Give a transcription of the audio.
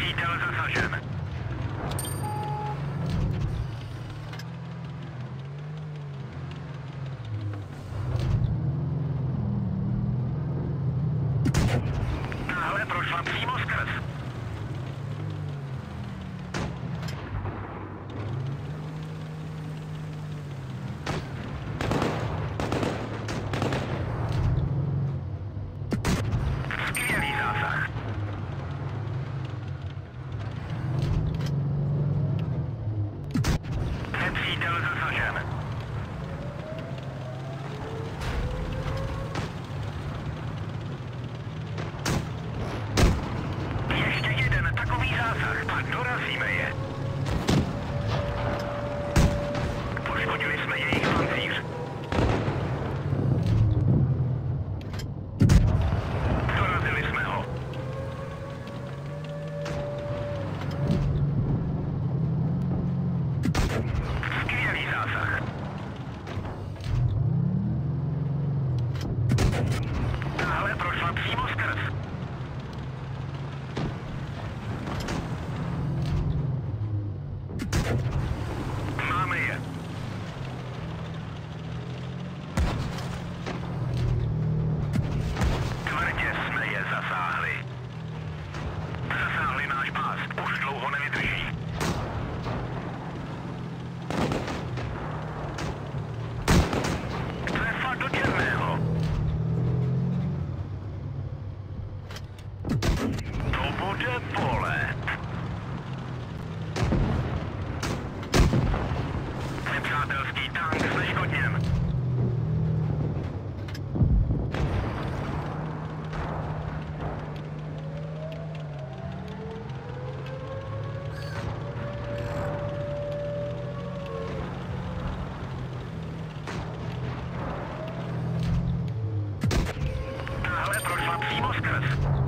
Nepřítel zasažen. Náhle prošla přímo skrz. Skvělý zásah. Nepřítel zasažen. Ještě jeden takový zásah a dorazíme je. Poškodili jsme jejich pancíř. Dorazili jsme ho. Skvělý zásah. Tahle prošla přímo skrz. Máme je. Tvrdě jsme je zasáhli. Zasáhli náš pás, už dlouho nevydrží. Trefa do černého. To bude bolet. Nepřátelský tank zneškodněn. Náhle prošla přímo skrz.